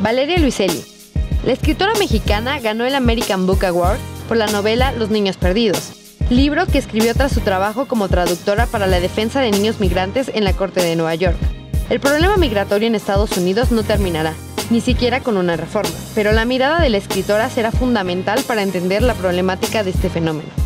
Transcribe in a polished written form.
Valeria Luiselli. La escritora mexicana ganó el American Book Award por la novela Los niños perdidos, libro que escribió tras su trabajo como traductora para la defensa de niños migrantes en la Corte de Nueva York. El problema migratorio en Estados Unidos no terminará, ni siquiera con una reforma, pero la mirada de la escritora será fundamental para entender la problemática de este fenómeno.